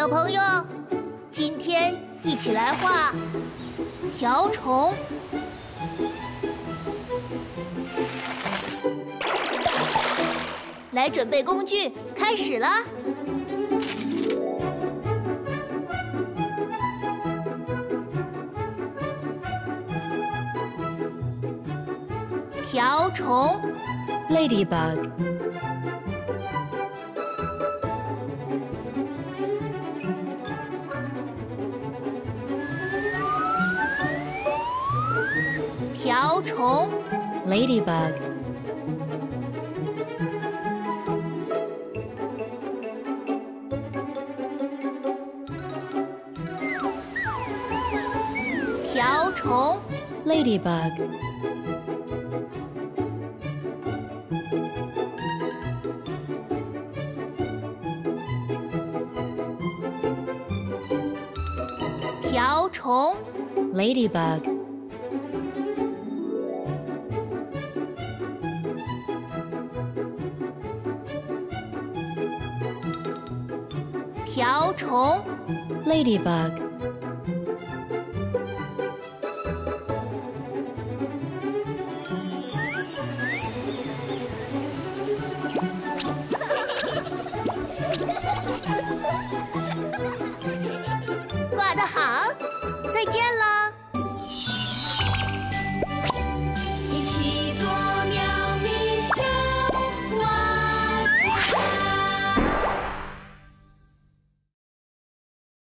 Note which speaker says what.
Speaker 1: 小朋友，今天一起来画瓢虫。来准备工具，开始啦！瓢虫
Speaker 2: Ladybug. ,
Speaker 1: 瓢虫
Speaker 2: Ladybug.
Speaker 1: 瓢虫
Speaker 2: Ladybug.
Speaker 1: 瓢虫
Speaker 2: Ladybug. ,
Speaker 1: 瓢虫
Speaker 2: Ladybug.
Speaker 1: ,画得好，再见了。